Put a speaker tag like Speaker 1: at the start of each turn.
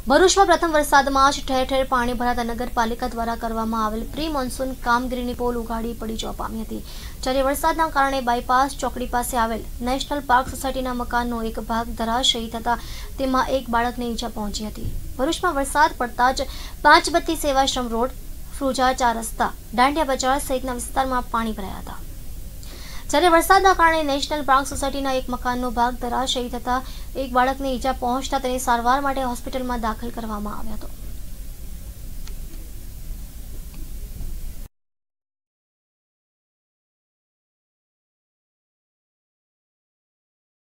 Speaker 1: ભરૂચમાં પ્રથમ વરસાદમાં જ ઠેર ઠેર પાણી ભરાતા નગરપાલિકા દ્વારા કરવામાં આવેલ પ્રી મોન્સૂન કામગીરીની પોલ ઉગાડી પડી જવા પામી હતી। જ્યારે વરસાદના કારણે બાયપાસ ચોકડી પાસે આવેલ નેશનલ પાર્ક સોસાયટીના મકાનનો એક ભાગ ધરાશયી થતા તેમાં એક બાળકને ઈજા પહોંચી હતી। ભરૂચમાં વરસાદ પડતા જ 5 બત્તી સેવાશ્રમ રોડ, ફ્રુજા 4 રસ્તા, દાંડિયા બજાર સહિતના વિસ્તારમાં પાણી ભરાયા હતા। જ્યારે વરસાદના કારણે નેશનલ પાર્ક સોસાયટીના એક મકાનનો ભાગ ધરાશયી થતા એક બાળકને ઈજા પહોંચતા તેને સારવાર માટે હોસ્પિટલમાં દાખલ કરવામાં આવ્યો હતો।